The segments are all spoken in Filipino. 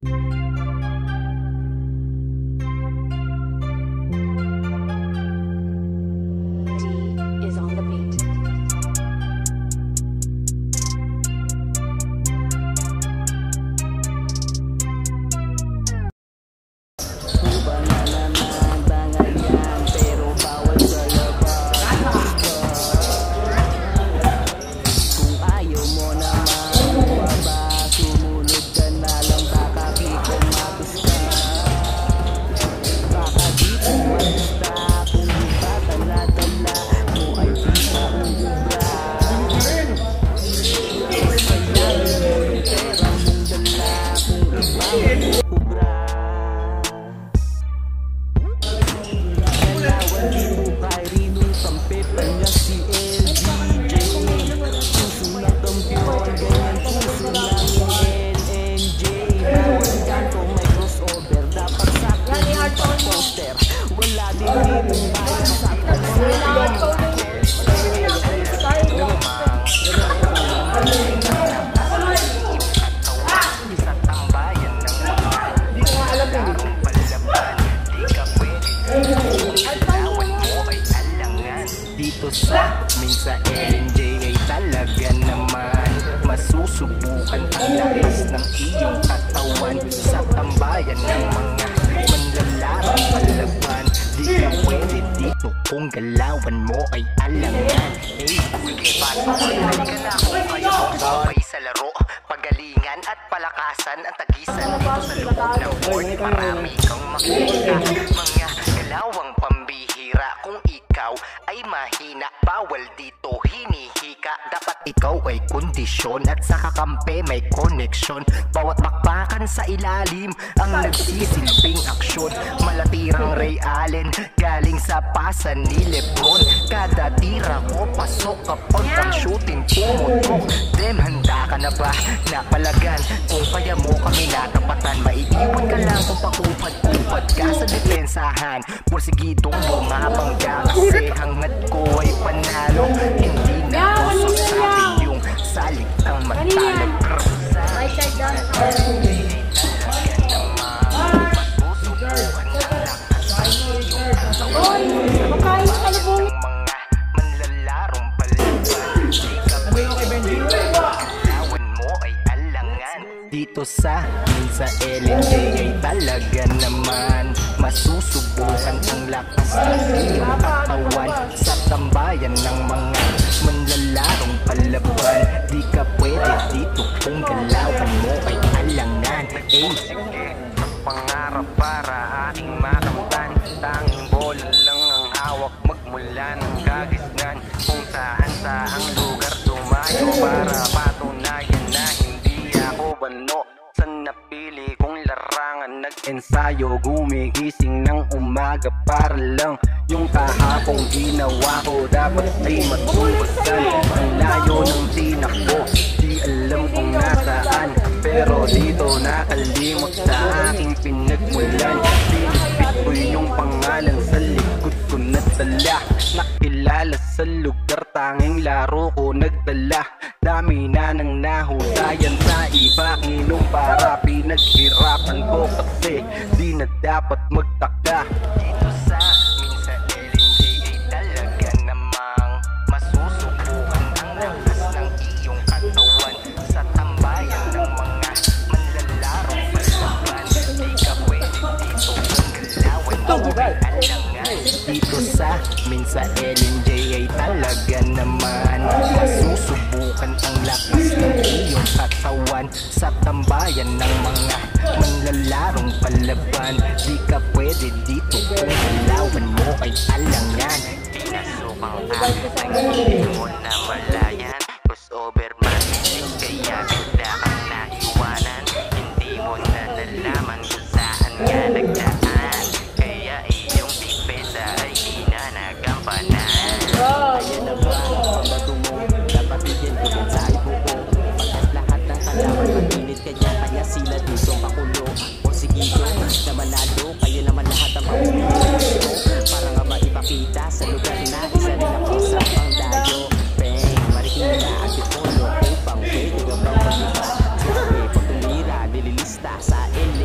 Dito sa Minsa LNJ ay talaga naman masusubukan ang lakas ng iyong katawan sa tambayan ng mga manlalarang palaban. Di ka pwede dito kung galawan mo ay alangan. Halika na kung kayo sabay sa laro, pagalingan at palakasan ang tagisan dito sa loob ng board. Marami kang makikita mga galawang pambihira. Kung ikaw ay mahina, bawal dito hinihika. Dapat ikaw ay kondisyon at sa kakampi may koneksyon. Bawat bakbakan sa ilalim ang nagsisilbing aksyon. Malatirang Ray Allen galing sa pasan ni Lebron. Kada tira ko pasok kapag ang shooting pumutok. Dem, handa ka na ba? Napalagan kung kaya mo kami natapatan. Maiiwan ka lang kung pakupad-upad ka sa depensahan. Porsigidong bumabangga kasi hangad ko ay panalo. Hindi na puso sabi yung salig ang matalo. Dito sa Minsa LNJ ay talaga naman masusubukan ang lakas ng iyong katawan sa tambayan ng mga manlalarong palaban. Di ka pwede dito kung galawan mo ay alangan. Pangarap para aking makamtan, tanging bola lang ang hawak magmula ng kagisnan. Kung saan sa ang lugar tumayo para patunayan na hindi ako bano sa napili kong larangan. Nag-ensayo, gumigising ng umaga para lang yung kahapong ginawa ko dapat ay matubasan. Ang layo ng tinakbo, di alam kung nasaan, pero dito nakalimot sa aking pinagmulan. Pinipit ko yung pangalan sa likod ko na dala. Nakilala sa lugar, tanging laro ko nagdala. Dami na nang nahusayan sa iba, inom para pinaghirapan ko kasi di na dapat magtaka. Dito sa Minsa LNJ ay talaga namang masusubukan ang lakas ng iyong katawan sa tambayan ng mga manlalarong palaban. Di ka pwede dito kung galawan mo ay alangan. Dito sa Minsa LNJ ay talaga naman masusubukan ang lakas ng iyong katawan sa tambayan ng mga manlalarong palaban. Di ka pwede dito kung galawan mo ay alangan. Pinasukang akin ang hindi mo na malayan. Crossover magic kaya bigla kang naiwanan. Hindi mo na nalaman kung saan nga nagdaan, kaya iyong depensa ay ginanagampanan. Ayan na ba ang pambato mo? Dapat bigyan ko din sa ibuko. Pagkat lahat ng kalaban maginit kanya, kaya sila dito pakulo. O sige ko na manalo, kayo naman lahat ang pamumulo. Para nga maipakita sa lugar na isa rin ako sa pangdayo. Bang, Marikina at Tipolo upang pwede ka bang mag-iba. Sabi, pag tumira, nililista sa LA.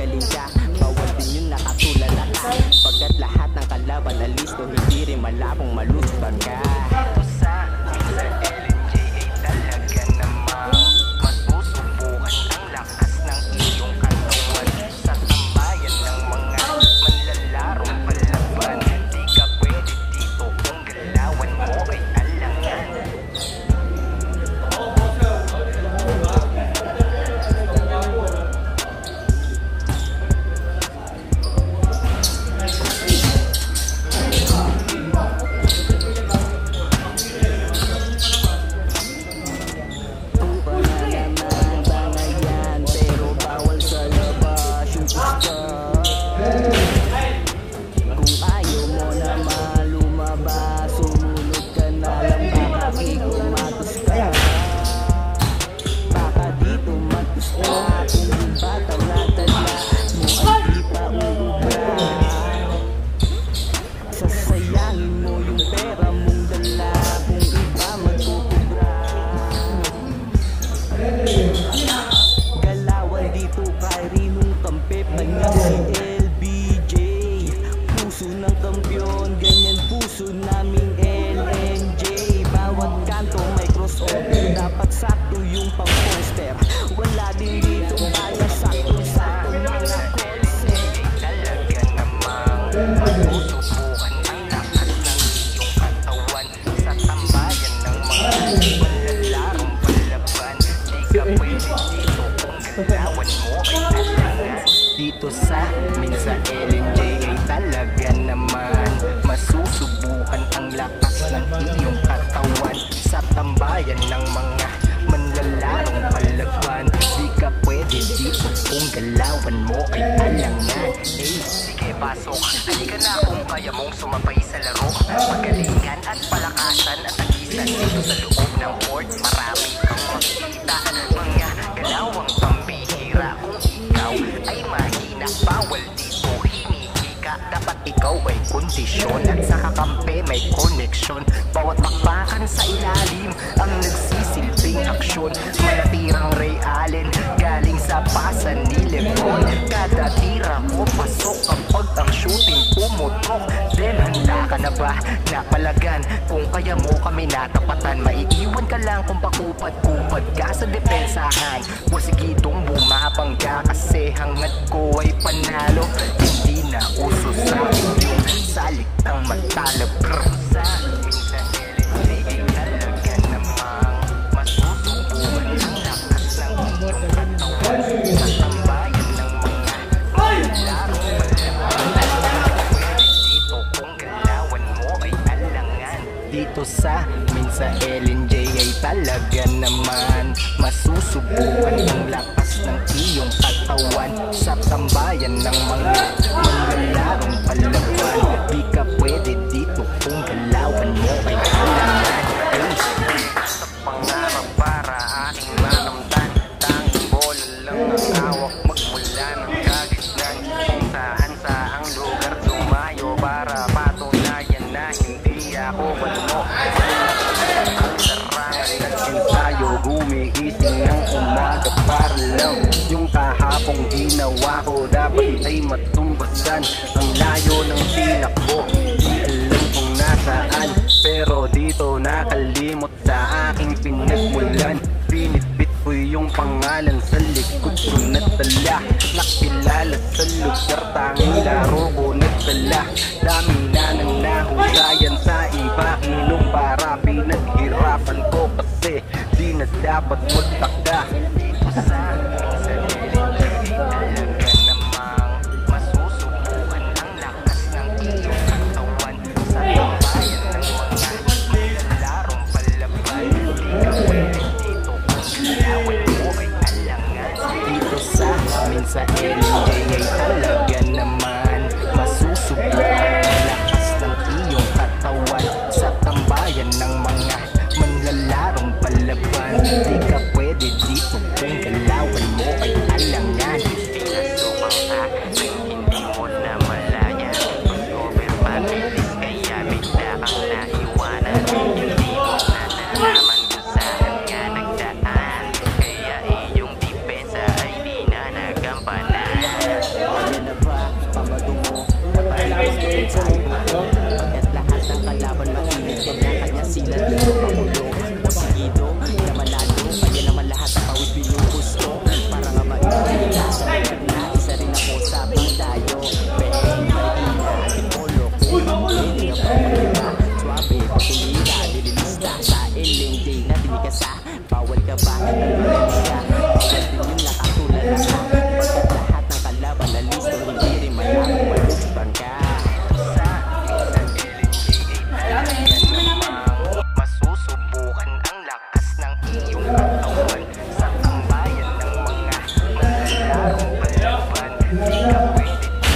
magaling ka. Bawal din yung nakatulala ka, pagkat lahat ng kalaban na listo, hindi rin malabong malusbag ka. Dito sa LNJ ay talaga namang masusubukan ang lakas ng iyong katawan. Sa tambayan ng mga manlalarong palaban, di ka pwede dito kung galawan mo ay alangan. Naming LNJ, bawat kanto may crossover, dapat sakto yung pang-poster. Wala din dito kaya sakto-sakto mga concept. Talaga namang masusubukan ang lakas ng iyong katawan. Sa tambayan ng mga manlalarong palaban, di ka pwede dito kung galawan mo ay alangan. Dito sa amin sa LNJ ay talaga naman masusubukan ang lakas ng iyong katawan. Sa tambayan ng mga manlalarong palaban, di ka pwede dito kung galawan mo ay alangan. Sige, pasok, halika na kung kaya mong sumabay sa laro. Pagalingan at palakasan at agisan dito sa loob ng court. Marami kang makikita, mga galawang pambihira. Kung ikaw ay mahina, bawal dito hinihika. Dapat ikaw ay kondisyon at sa kakampi may koneksyon. Bawat bakbakan sa ilalim ang nagsisilbing aksyon. Malatirang Ray Allen galing sa pasan ni Lebron. Kada tira ko pasok kapag ang shooting pumutok. Then handa ka na ba na palagan? Kung kaya mo kami natapatan, maiiwan ka lang kung pakupad-kupad ka sa depensahan. Wasigitong bumabangga kasi hangad ko ay panalo. Hindi na uso sa yung salitang matalab. Sa minsan LNJ ay talaga namang masusubukan ang lakas ng iyong katawan. Sa tambayan ng mga manlalarong palaban, pwede dito kung galawan mo ay alangan. Dito sa minsa LNJ ay talaga naman masusubukan ang lakas ng iyong katawan. Sa tambayan ng mga manlalarong palaban, di ka pwede dito kung galawan mo ay alangan. Sa pangarap para aking makamtan, tanging bola lang ang hawak magmula ng kagisnan. Kung saan saang lugar dumayo para patunayan na hindi ako malunok. Ang larangan nag-ensayo, gumigising ng umaga para lang yung kahapong ginawa ko dapat ay matumbasan. Ang layo ng tinakbo, di alam kung nasaan, pero dito nakalimot sa aking pinagmulan. Binitbit ko yung pangalan sa likod ko natala. Nakilala sa lugar, tanging laro ko nagdala. Dami na nang nahusayan sa iba, inom para pinaghirapan ko kasi di na dapat magtaka. Dito sa LNJ talaga namang masusubukan ang lakas ng iyong katawan. Sa tambayan ng mga manlalarong palaban, di ka pwede dito kung galawan mo ay alangan. Dito sa amin sa LNJ ay talaga naman masusubukan ang lakas ng iyong katawan. Sa tambayan ng mga manlalarong palaban, di ka pwede dito kung galawan mo ay alangan. Pinasukang ka nang hindi mo na malaya. Mag-overpabilis kaya bigla kang naiwanan. Hindi mo na nalaman kung saan ka nagdaan, kaya iyong depensa ay di na nagampanan. larong palaban, di ka pwede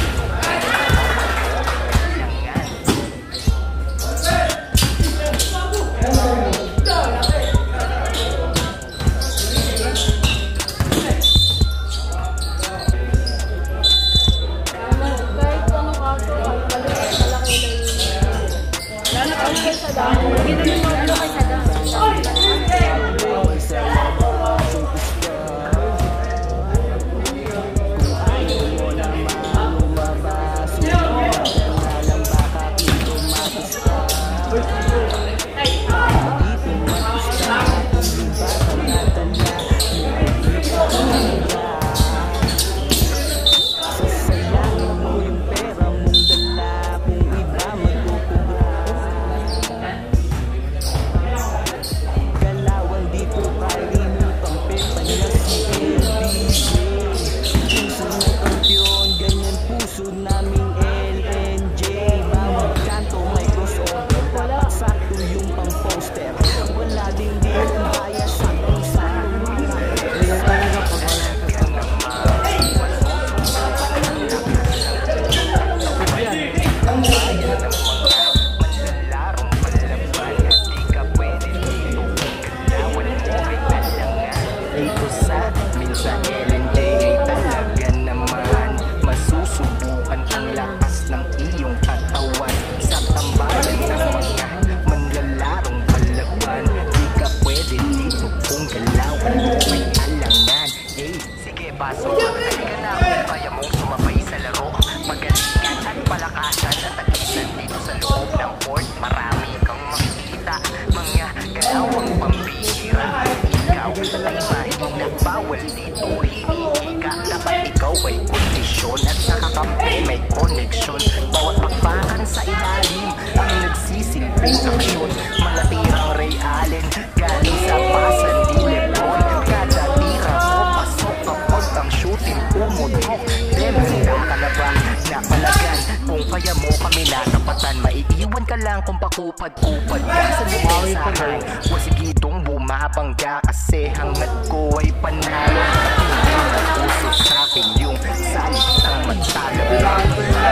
pasok. Halika na kung kaya mong sumabay sa laro. Magalingan at palakasan at tagisan dito sa loob ng court. Marami kang makikita, mga galawang pambihira. Ikaw ay mahinang bawal dito, hindi ka. Dapat ikaw ay kondisyon at nakakampi may koneksyon. Bawat pakpakan sa ilalim ang nagsisilbing aksyon. Malatirang Ray Allen galing sa pasan di Lebron. Kada tira mo pasok kapag ang shooting umutok. Demanda ka na ba napalagan? Kung kaya mo kami natapatan, maiiwan ka lang kung pakupad-kupad ka sa lumasahan. Wasigidong bumabangga kasi hanggat ko ay panalo. Hindi na puso sa'kin yung salitang magtalagang.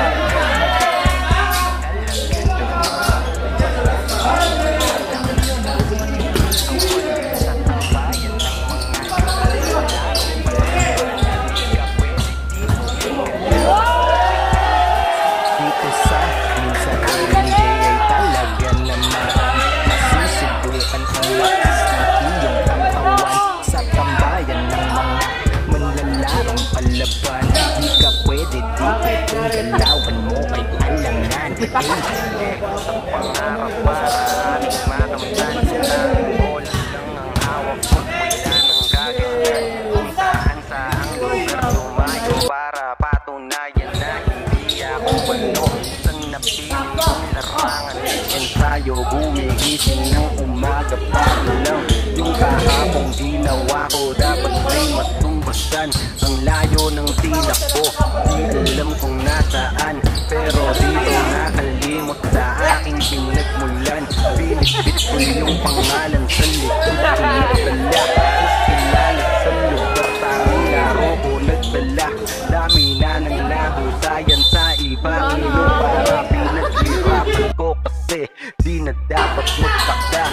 Sa pangarap para ating makamtan, ang bola lang ang hawak mo, wala nang gagawin. Kung saan ang lugar tumayo para patunayan na hindi ako balo. Sa napiling kong larangan, ensayo gumigising ng umaga para lang yung kahapong ginawa ko dapat ay matumbasan. Ang layo ng tilak ko, di alam kung nasaan, pero dito nakalimot sa aking pinagmulan. Pinitbit ko yung pangalan sa likod ko nagdala. Kilala sa lugar, tanging laro ko nagdala. Dami na ng nahusayan sa ibang ilo para pinaghirapan ko kasi di na dapat magtakda.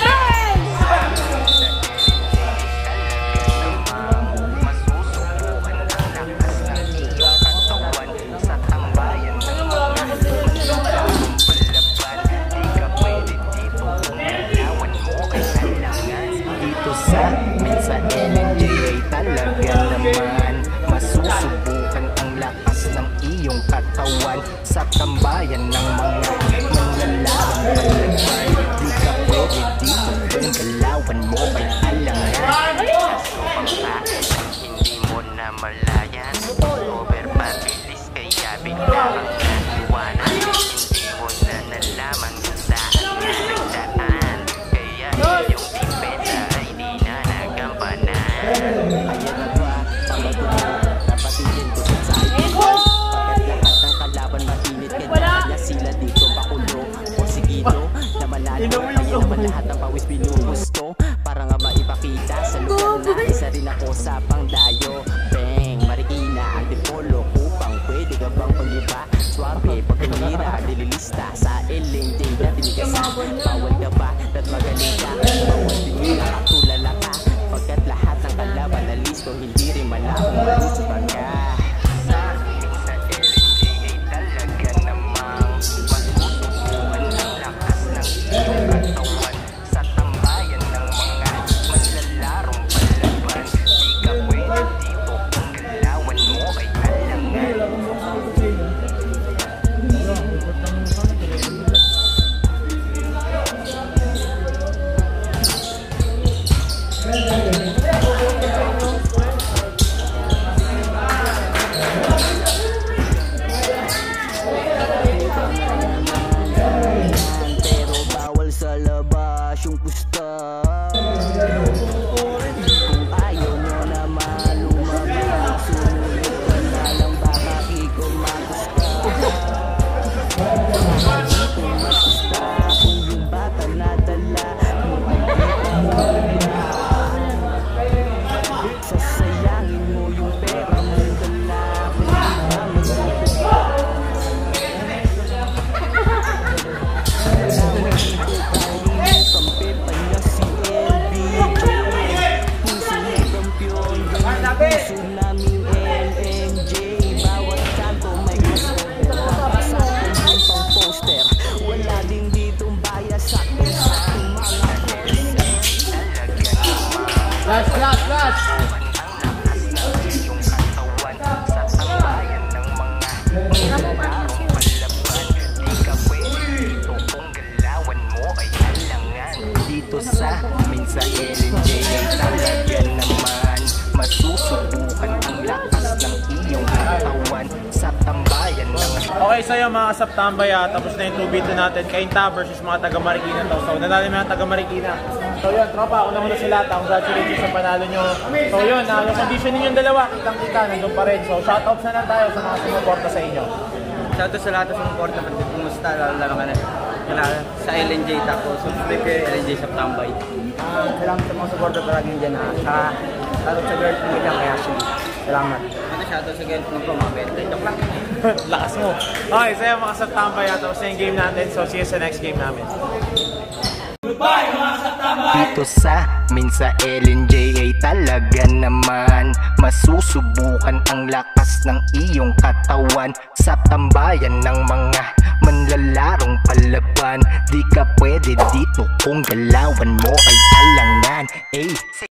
Sa LNJ ay talaga naman masusubukan ang lakas ng iyong katawan sa tambayan ng mga manlalarang palagay. Di ka pwede dito kung galawan mo ay alangan. Hindi mo na malayan, overpabilis kaya bigla kang naiwanan. Hindi mo na nalaman kung saan nga nagdaan, kaya iyong depensa ay di na nagampanan. Ayan na ba, pamagunin, napatigil ko sa sa'yo. Pagkat lahat ng kalaban mainit, kanya sila dito makulo o sigido na malalim. Kaya naman lahat ng pawis binugusto para nga maipakita sa lugar na isa rin ako sa pangdayo. Bang! puso naming LNJ. Bawat kanto may crossover. Dapat sa atin yung pang poster. Wala din ditong bias sa atin sa ating mga concept. Flash, flash, flash! Yung katawan sa tambayan ng mga larong palaban. Di ka pwede dito kung galawan mo ay alangan. Dito sa amin sa LNJ ay talaga naman masusubukan ang lakas ng iyong katawan sa tambayan ng Okay, sa'yo mga kasaptambay, tapos na yung 2v2 natin. Kainta versus mga taga Marikina to. So, nanalo yung mga taga Marikina. So yun, tropa, una-una sila. Congratulations sa panalo nyo. So yun, yung condition ninyong dalawa, kitang-kita, nandun pa rin. So, shoutouts na lang tayo sa mga sumuporta sa inyo. Shoutout sa lahat ng sumuporta. Kumusta? Lalo ka na. Sa LNJ tapos subscribe kayo LNJ sa Tambay. Salamat sa mga suporta palagi dyan. Shoutout sa girlfriend nila kaya siya. Salamat. Shoutout sa girlfriend ko, mga bente. Joke lang. Lakas mo. Okay, sa'yo mga kasaptambay, tapos na yung game natin. So, see you sa next game namin. Dito sa amin sa LNJ ay talaga naman masusubukan ang lakas ng iyong katawan sa tambayan ng mga manlalarong palaban. Di ka pwede dito kung galawan mo ay alangan.